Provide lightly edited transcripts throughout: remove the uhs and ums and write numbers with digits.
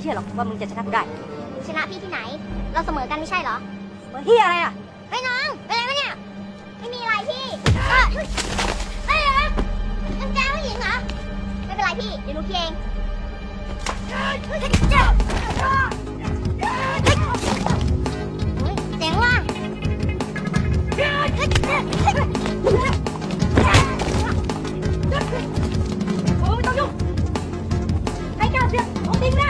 เชื่อหรอกว่ามึงจะชนะกูได้ชนะพี่ที่ไหนเราเสมอกันไม่ใช่เหรอเฮียอะไรอ่ะไอ้น้องเป็นอะไรวะเนี่ยไม่มีอะไรพี่เอ้ยมันแจ้งผู้หญิงเหรอไม่เป็นไรพี่เดี๋ยวหนูเคลียร์เองเจ๋งว่ะโอ้ไม่ต้องยุ่งไอ้ก้าวเสียโอ้ดิ้งนะ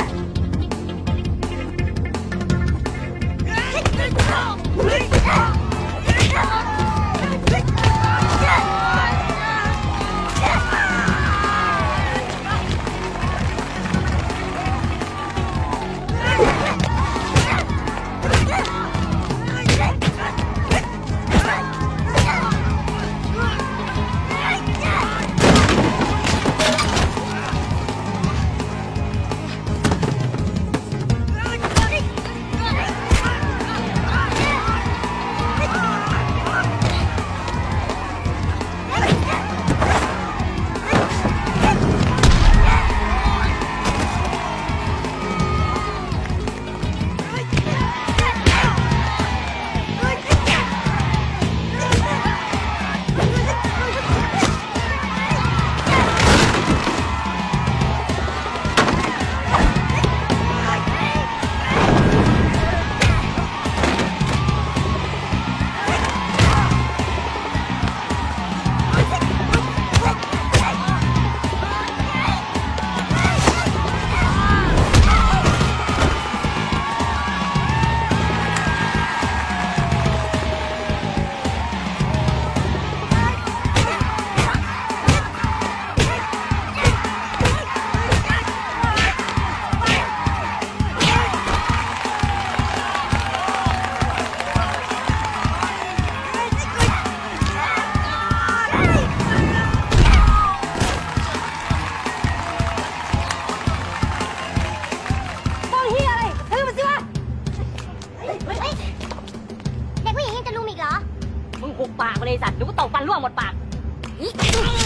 เด็กผู้หญิงยังจะลุมอีกเหรอมึงหุบปากมาเลยสัตว์เดี๋ยวกูตบฟันร่วงหมดปาก